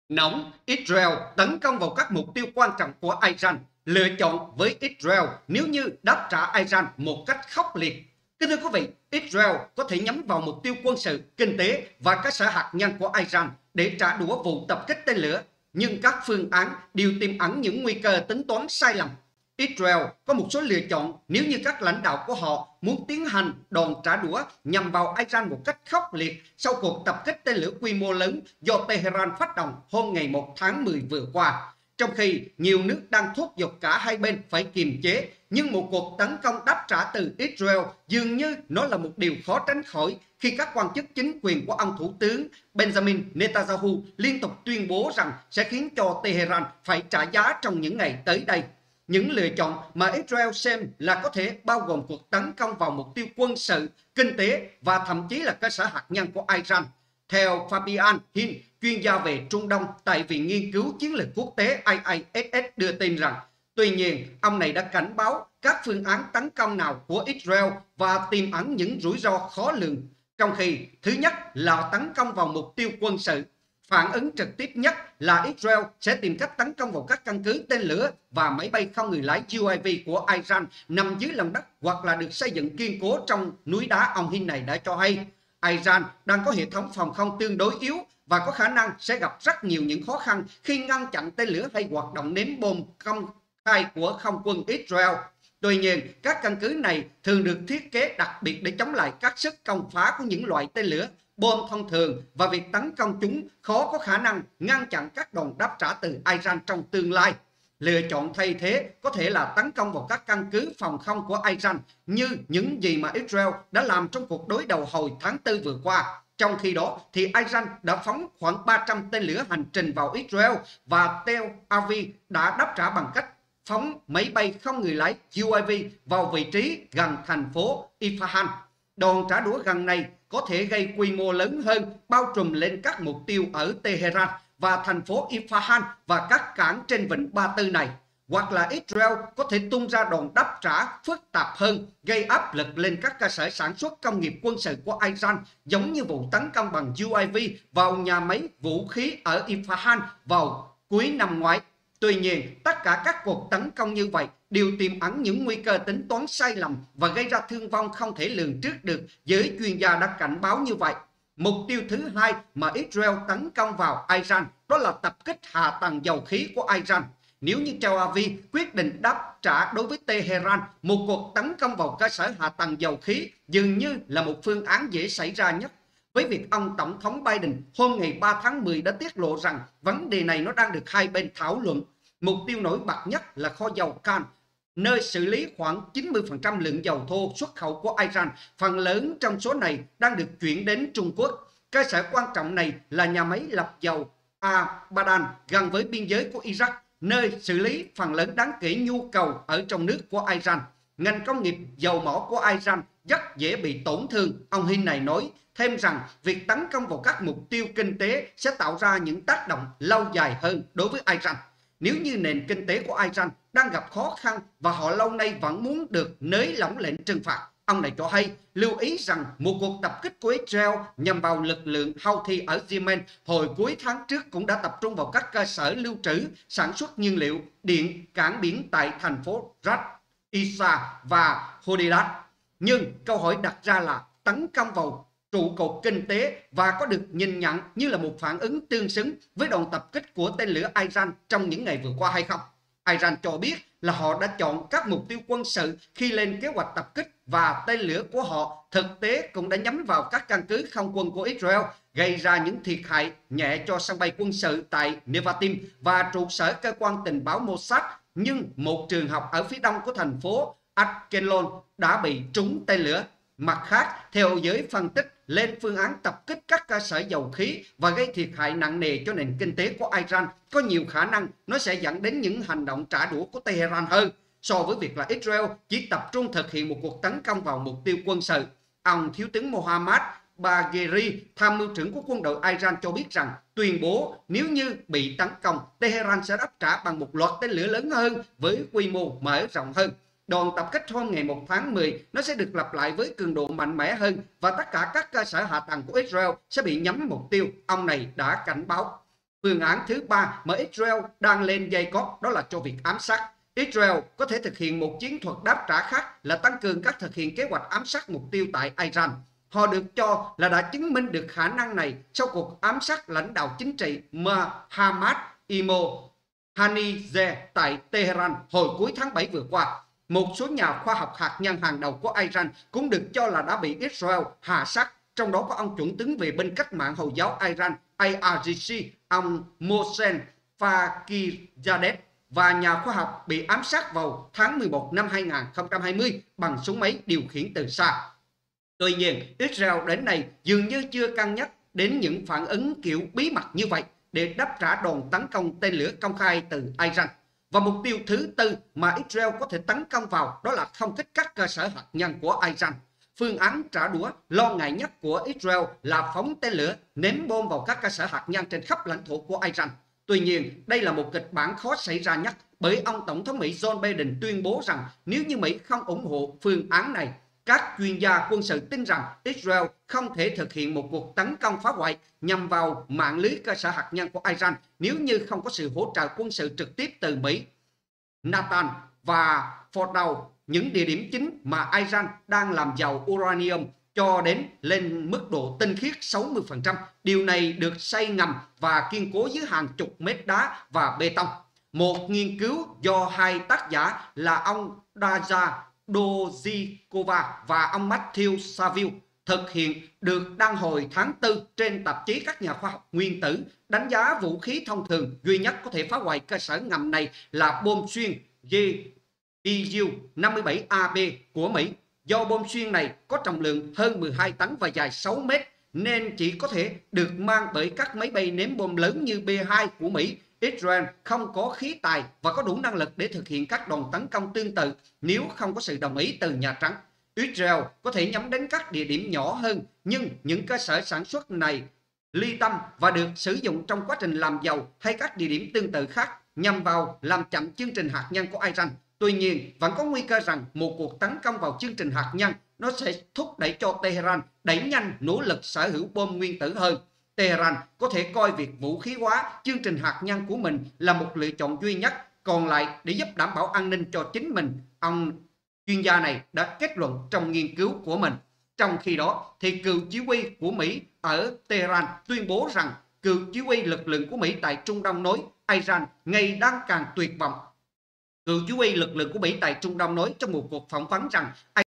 Nóng, Israel tấn công vào các mục tiêu quan trọng của Iran, lựa chọn với Israel nếu như đáp trả Iran một cách khốc liệt. Kính thưa quý vị, Israel có thể nhắm vào mục tiêu quân sự, kinh tế và cơ sở hạt nhân của Iran để trả đũa vụ tập kích tên lửa, nhưng các phương án đều tiềm ẩn những nguy cơ tính toán sai lầm. Israel có một số lựa chọn nếu như các lãnh đạo của họ muốn tiến hành đòn trả đũa nhằm vào Iran một cách khốc liệt sau cuộc tập kích tên lửa quy mô lớn do Tehran phát động hôm ngày 1 tháng 10 vừa qua. Trong khi nhiều nước đang thúc giục cả hai bên phải kiềm chế, nhưng một cuộc tấn công đáp trả từ Israel dường như nó là một điều khó tránh khỏi khi các quan chức chính quyền của ông Thủ tướng Benjamin Netanyahu liên tục tuyên bố rằng sẽ khiến cho Tehran phải trả giá trong những ngày tới đây. Những lựa chọn mà Israel xem là có thể bao gồm cuộc tấn công vào mục tiêu quân sự, kinh tế và thậm chí là cơ sở hạt nhân của Iran. Theo Fabian Hind, chuyên gia về Trung Đông tại Viện Nghiên cứu Chiến lược Quốc tế IISS đưa tin rằng, tuy nhiên, ông này đã cảnh báo các phương án tấn công nào của Israel và tiềm ẩn những rủi ro khó lường. Trong khi, thứ nhất là tấn công vào mục tiêu quân sự. Phản ứng trực tiếp nhất là Israel sẽ tìm cách tấn công vào các căn cứ tên lửa và máy bay không người lái UAV của Iran nằm dưới lòng đất hoặc là được xây dựng kiên cố trong núi đá. Ông Hind này đã cho hay Iran đang có hệ thống phòng không tương đối yếu và có khả năng sẽ gặp rất nhiều những khó khăn khi ngăn chặn tên lửa hay hoạt động ném bom công khai của không quân Israel. Tuy nhiên, các căn cứ này thường được thiết kế đặc biệt để chống lại các sức công phá của những loại tên lửa, bom thông thường, và việc tấn công chúng khó có khả năng ngăn chặn các đòn đáp trả từ Iran trong tương lai. Lựa chọn thay thế có thể là tấn công vào các căn cứ phòng không của Iran như những gì mà Israel đã làm trong cuộc đối đầu hồi tháng 4 vừa qua. Trong khi đó, thì Iran đã phóng khoảng 300 tên lửa hành trình vào Israel và Tel Aviv đã đáp trả bằng cách phóng máy bay không người lái UAV vào vị trí gần thành phố Isfahan. Đòn trả đũa gần này có thể gây quy mô lớn hơn, bao trùm lên các mục tiêu ở Tehran và thành phố Isfahan và các cảng trên vịnh Ba Tư này. Hoặc là Israel có thể tung ra đòn đáp trả phức tạp hơn, gây áp lực lên các cơ sở sản xuất công nghiệp quân sự của Iran, giống như vụ tấn công bằng UAV vào nhà máy vũ khí ở Isfahan vào cuối năm ngoái. Tuy nhiên, tất cả các cuộc tấn công như vậy đều tiềm ẩn những nguy cơ tính toán sai lầm và gây ra thương vong không thể lường trước được, giới chuyên gia đã cảnh báo như vậy. Mục tiêu thứ hai mà Israel tấn công vào Iran đó là tập kích hạ tầng dầu khí của Iran. Nếu như Tel Aviv quyết định đáp trả đối với Tehran, một cuộc tấn công vào cơ sở hạ tầng dầu khí dường như là một phương án dễ xảy ra nhất. Với việc ông Tổng thống Biden hôm ngày 3 tháng 10 đã tiết lộ rằng vấn đề này nó đang được hai bên thảo luận. Mục tiêu nổi bật nhất là kho dầu Khan, nơi xử lý khoảng 90% lượng dầu thô xuất khẩu của Iran. Phần lớn trong số này đang được chuyển đến Trung Quốc. Cơ sở quan trọng này là nhà máy lọc dầu Abadan gần với biên giới của Iraq, nơi xử lý phần lớn đáng kể nhu cầu ở trong nước của Iran. Ngành công nghiệp dầu mỏ của Iran rất dễ bị tổn thương. Ông Hind này nói thêm rằng việc tấn công vào các mục tiêu kinh tế sẽ tạo ra những tác động lâu dài hơn đối với Iran. Nếu như nền kinh tế của Iran đang gặp khó khăn và họ lâu nay vẫn muốn được nới lỏng lệnh trừng phạt, ông này cho hay lưu ý rằng một cuộc tập kích của Israel nhằm vào lực lượng Houthi ở Yemen hồi cuối tháng trước cũng đã tập trung vào các cơ sở lưu trữ, sản xuất nhiên liệu, điện, cảng biển tại thành phố Ras Isa và Hodeidah. Nhưng câu hỏi đặt ra là tấn công vào trụ cột kinh tế và có được nhìn nhận như là một phản ứng tương xứng với đòn tập kích của tên lửa Iran trong những ngày vừa qua hay không? Iran cho biết là họ đã chọn các mục tiêu quân sự khi lên kế hoạch tập kích và tên lửa của họ thực tế cũng đã nhắm vào các căn cứ không quân của Israel, gây ra những thiệt hại nhẹ cho sân bay quân sự tại Nevatim và trụ sở cơ quan tình báo Mossad, nhưng một trường học ở phía đông của thành phố Ashkelon đã bị trúng tên lửa. Mặt khác, theo giới phân tích, lên phương án tập kích các cơ sở dầu khí và gây thiệt hại nặng nề cho nền kinh tế của Iran có nhiều khả năng nó sẽ dẫn đến những hành động trả đũa của Tehran hơn so với việc là Israel chỉ tập trung thực hiện một cuộc tấn công vào mục tiêu quân sự. Ông Thiếu tướng Mohammad Bagheri, tham mưu trưởng của quân đội Iran cho biết rằng tuyên bố nếu như bị tấn công, Tehran sẽ đáp trả bằng một loạt tên lửa lớn hơn với quy mô mở rộng hơn. Đòn tập kích hôm ngày 1 tháng 10 nó sẽ được lặp lại với cường độ mạnh mẽ hơn và tất cả các cơ sở hạ tầng của Israel sẽ bị nhắm mục tiêu, ông này đã cảnh báo. Phương án thứ ba mà Israel đang lên dây cót đó là cho việc ám sát. Israel có thể thực hiện một chiến thuật đáp trả khác là tăng cường các thực hiện kế hoạch ám sát mục tiêu tại Iran. Họ được cho là đã chứng minh được khả năng này sau cuộc ám sát lãnh đạo chính trị Mohammad Imo Haniyeh tại Tehran hồi cuối tháng 7 vừa qua. Một số nhà khoa học hạt nhân hàng đầu của Iran cũng được cho là đã bị Israel hạ sát, trong đó có ông chuẩn tướng về bên cách mạng Hồi giáo Iran IRGC, ông Mohsen Fakhrizadeh, và nhà khoa học bị ám sát vào tháng 11 năm 2020 bằng súng máy điều khiển từ xa. Tuy nhiên, Israel đến nay dường như chưa cân nhắc đến những phản ứng kiểu bí mật như vậy để đáp trả đòn tấn công tên lửa công khai từ Iran. Và mục tiêu thứ tư mà Israel có thể tấn công vào đó là không kích các cơ sở hạt nhân của Iran. Phương án trả đũa lo ngại nhất của Israel là phóng tên lửa ném bom vào các cơ sở hạt nhân trên khắp lãnh thổ của Iran. Tuy nhiên, đây là một kịch bản khó xảy ra nhất bởi ông Tổng thống Mỹ Joe Biden tuyên bố rằng nếu như Mỹ không ủng hộ phương án này, các chuyên gia quân sự tin rằng Israel không thể thực hiện một cuộc tấn công phá hoại nhằm vào mạng lưới cơ sở hạt nhân của Iran nếu như không có sự hỗ trợ quân sự trực tiếp từ Mỹ. Natanz và Fordow, những địa điểm chính mà Iran đang làm giàu uranium cho đến lên mức độ tinh khiết 60%. Điều này được xây ngầm và kiên cố dưới hàng chục mét đá và bê tông. Một nghiên cứu do hai tác giả là ông Daja Dozhikova và ông Matthew Saville thực hiện được đăng hồi tháng 4 trên tạp chí các nhà khoa học nguyên tử, đánh giá vũ khí thông thường duy nhất có thể phá hoại cơ sở ngầm này là bom xuyên JDU-57AB của Mỹ. Do bom xuyên này có trọng lượng hơn 12 tấn và dài 6 mét nên chỉ có thể được mang bởi các máy bay ném bom lớn như B-2 của Mỹ. Israel không có khí tài và có đủ năng lực để thực hiện các đòn tấn công tương tự nếu không có sự đồng ý từ Nhà Trắng. Israel có thể nhắm đến các địa điểm nhỏ hơn, nhưng những cơ sở sản xuất này ly tâm và được sử dụng trong quá trình làm dầu hay các địa điểm tương tự khác nhằm vào làm chậm chương trình hạt nhân của Iran. Tuy nhiên, vẫn có nguy cơ rằng một cuộc tấn công vào chương trình hạt nhân nó sẽ thúc đẩy cho Tehran đẩy nhanh nỗ lực sở hữu bom nguyên tử hơn. Tehran có thể coi việc vũ khí hóa chương trình hạt nhân của mình là một lựa chọn duy nhất còn lại để giúp đảm bảo an ninh cho chính mình, ông chuyên gia này đã kết luận trong nghiên cứu của mình. Trong khi đó, thì cựu chỉ huy của Mỹ ở Tehran tuyên bố rằng cựu chỉ huy lực lượng của Mỹ tại Trung Đông nói Iran ngày đang càng tuyệt vọng. Cựu chỉ huy lực lượng của Mỹ tại Trung Đông nói trong một cuộc phỏng vấn rằng